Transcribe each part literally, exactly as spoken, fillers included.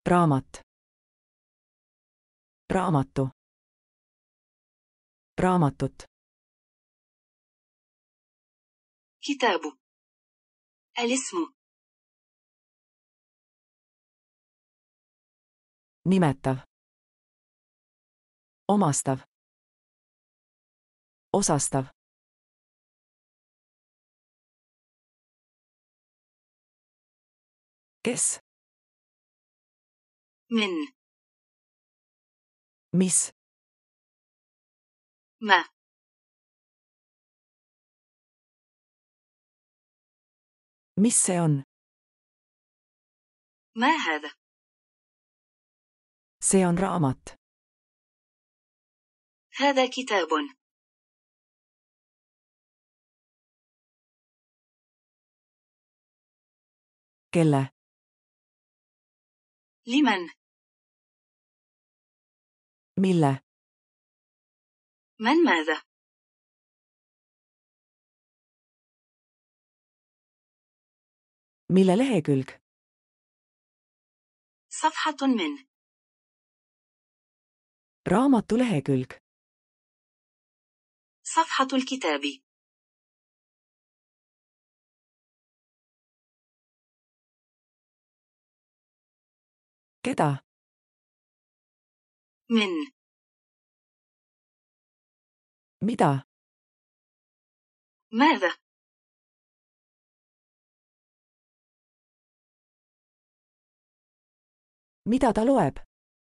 raamat, raamatu, raamatut, كتاب. الاسم. nimetav, omastav, osastav, kes, من. mis, ما. mis see on, ما هذا؟ see on raamat, هذا كتاب. kelle, لمن؟ mille, من ماذا؟ mille lehekülg, صفحة من. raamatu lehekülg, صفحة الكتاب. keda, من. mida, ماذا؟ mida ta loeb,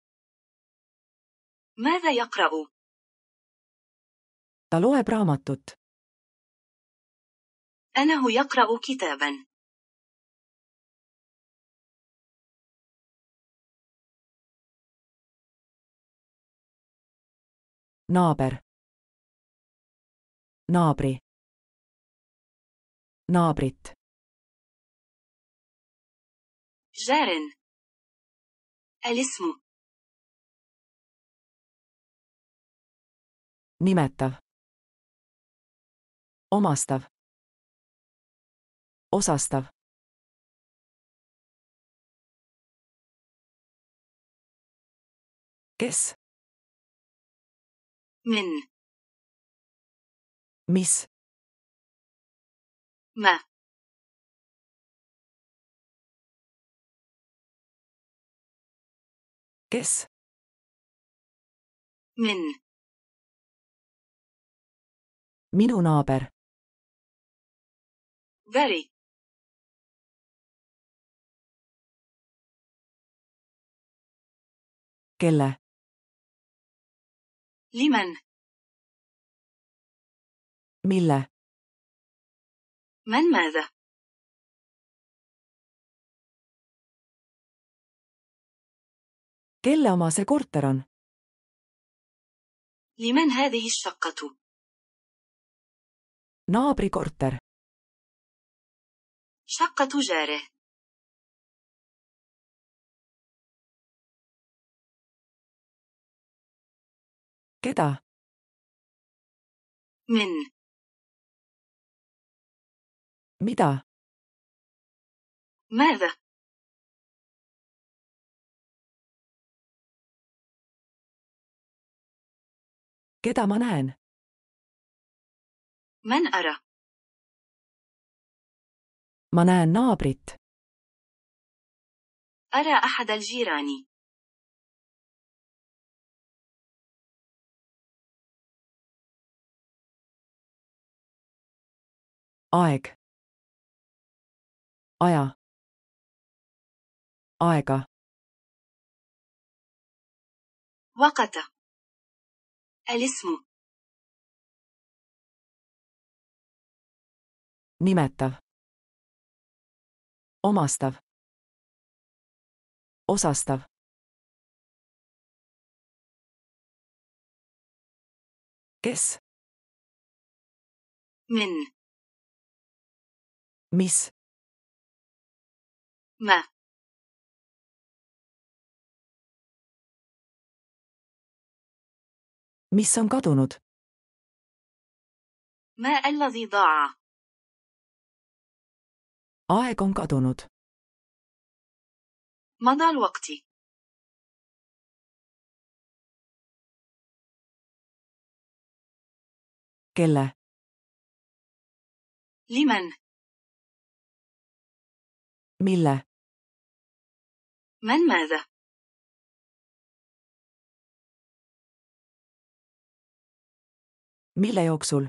ماذا يقرأ؟ ta loeb raamatut, أنه يقرأ كتابا. naaber, naabri, naabrit, جار. الاسم. nimetav, omastav, osastav, kes, من. mis, ما. kes, من. minu naaber, very. kelle, لمن؟ mille, من ماذا؟ kelle oma see korter on, لمن هذه الشقة؟ naabri korter, شقة جاره. keda, من. mida, ماذا؟ keda ma näen, من أرى؟ ma näen naabrit, أرى أحد الجيران. aeg, aja, aega, وقت. الاسم. nimetav, omastav, osastav, kes, من. mis, ما. mis on kadunud, ما الذي ضاع؟ aeg on kadunud, مضى الوقت. kelle, لمن؟ mille, من ماذا؟ mille jooksul,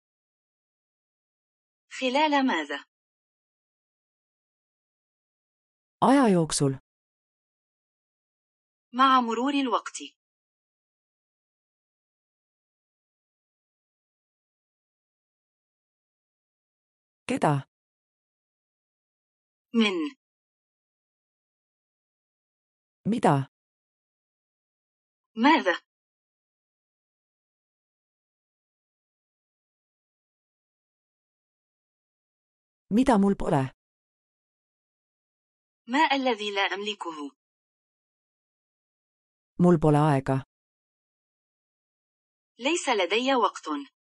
خلال ماذا؟ aja jooksul, مع مرور الوقت. keda, من. mida, ماذا؟ mida mul pole, ما الذي لا أملكه؟ mul pole aega, ليس لدي وقت.